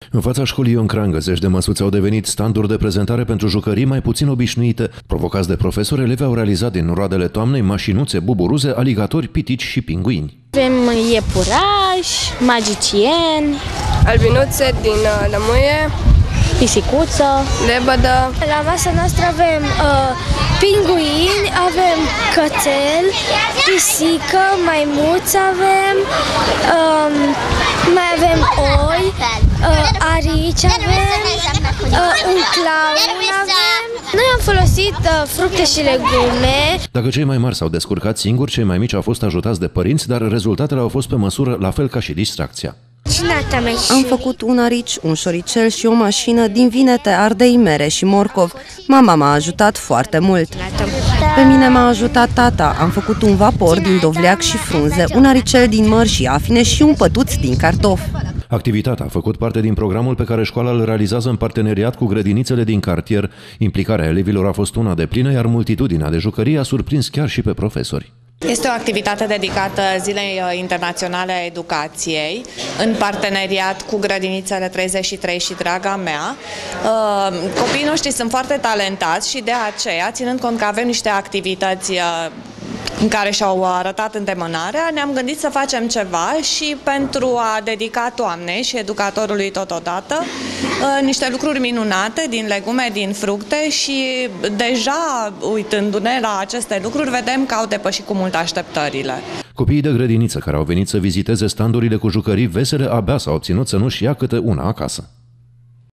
În fața școlii Ion Crangă, zeci de măsuți au devenit standuri de prezentare pentru jucării mai puțin obișnuite. Provocați de profesori, elevii au realizat din roadele toamnei mașinuțe, buburuze, aligatori, pitici și pinguini. Avem iepurași, magicieni, albinuțe din lămâie, pisicuță, lebădă. La masa noastră avem pinguini, avem cățel, pisică, maimuță avem, mai avem oi, arici avem, un clown avem. Noi am folosit fructe și legume. Dacă cei mai mari s-au descurcat singuri, cei mai mici au fost ajutați de părinți, dar rezultatele au fost pe măsură, la fel ca și distracția. Am făcut un arici, un șoricel și o mașină din vinete, ardei, mere și morcov. Mama m-a ajutat foarte mult. Pe mine m-a ajutat tata. Am făcut un vapor din dovleac și frunze, un aricel din măr și afine și un pătuț din cartof. Activitatea a făcut parte din programul pe care școala îl realizează în parteneriat cu grădinițele din cartier. Implicarea elevilor a fost una deplină, iar multitudinea de jucării a surprins chiar și pe profesori. Este o activitate dedicată Zilei Internaționale a Educației, în parteneriat cu grădinițele 33 și Draga Mea. Copiii noștri sunt foarte talentați și de aceea, ținând cont că avem niște activități în care și-au arătat îndemânarea, ne-am gândit să facem ceva și pentru a dedica toamnei și educatorului totodată niște lucruri minunate din legume, din fructe și deja uitându-ne la aceste lucruri vedem că au depășit cu mult așteptările. Copiii de grădiniță care au venit să viziteze standurile cu jucării vesele abia s-au obținut să nu-și ia câte una acasă.